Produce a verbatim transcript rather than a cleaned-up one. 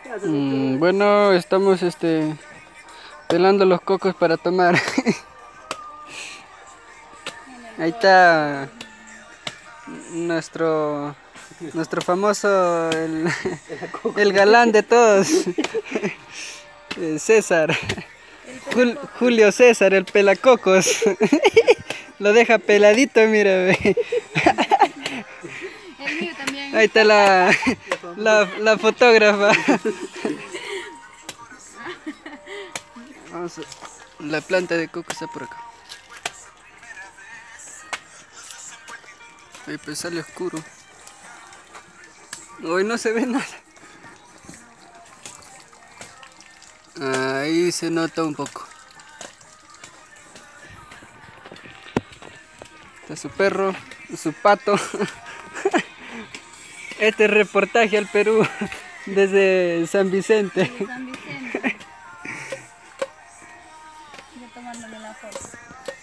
Mm, bueno, estamos este pelando los cocos para tomar. Ahí está nuestro nuestro famoso el, el galán de todos. Eh, César. Jul- Julio César, el pelacocos. Lo deja peladito, mira. Ve. El mío también. Ahí está la, la, la fotógrafa. Vamos a- la planta de coco está por acá. Ahí pues sale oscuro. Hoy no se ve nada. Ahí se nota un poco. Está su perro, su pato. Este reportaje al Perú desde San Vicente. Desde San Vicente. Yo tomándome la foto.